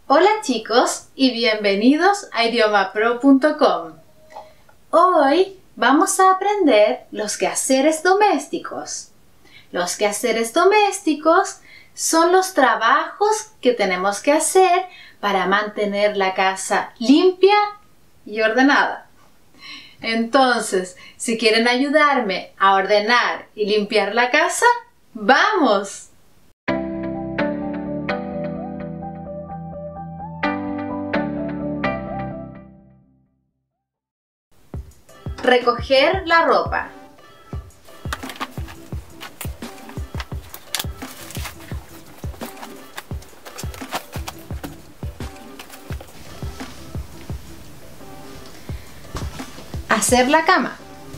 Hola chicos y bienvenidos a idiomapro.com. Hoy vamos a aprender los quehaceres domésticos. Los quehaceres domésticos son los trabajos que tenemos que hacer para mantener la casa limpia y ordenada. Entonces, si quieren ayudarme a ordenar y limpiar la casa, ¡vamos! Recoger la ropa. Hacer la cama.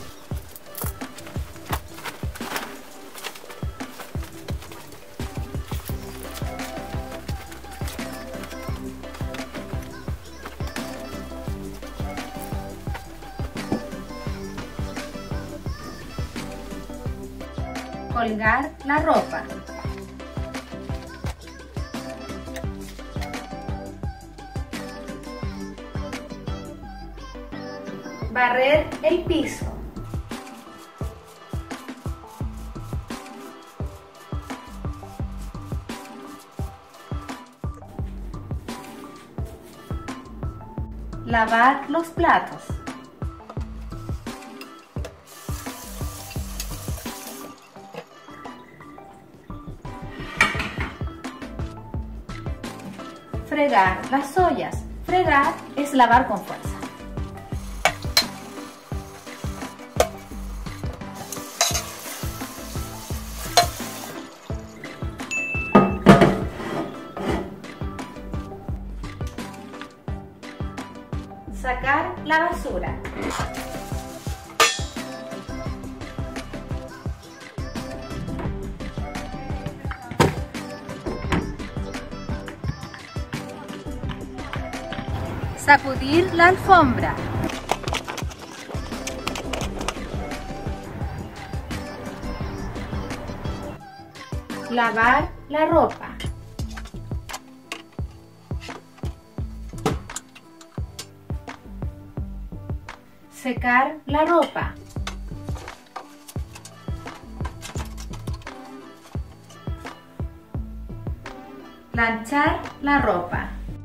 Colgar la ropa. Barrer el piso. Lavar los platos. Fregar las ollas. Fregar es lavar con fuerza. Sacar la basura. Sacudir la alfombra. Lavar la ropa. Secar la ropa. Planchar la ropa.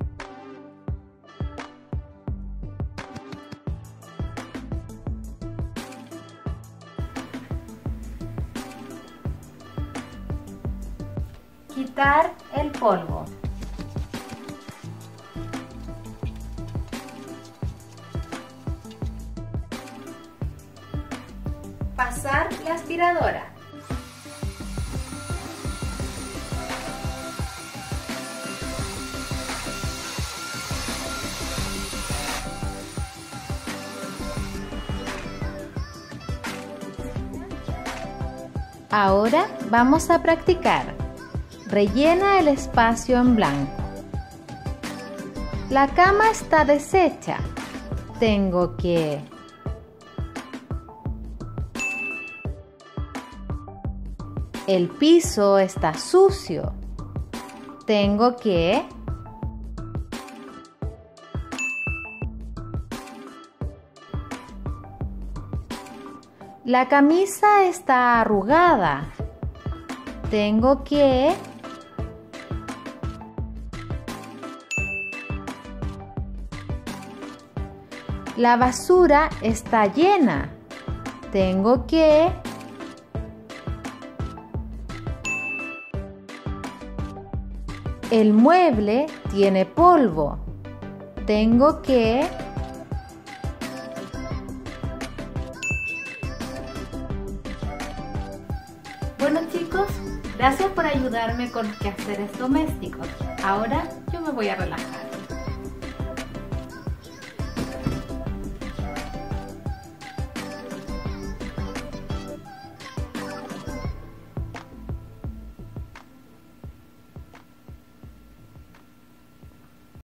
Quitar el polvo. Pasar la aspiradora. Ahora vamos a practicar. Rellena el espacio en blanco. La cama está deshecha. Tengo que... El piso está sucio. Tengo que... La camisa está arrugada. Tengo que... La basura está llena. Tengo que... El mueble tiene polvo. Tengo que... Bueno chicos, gracias por ayudarme con los quehaceres domésticos. Ahora yo me voy a relajar.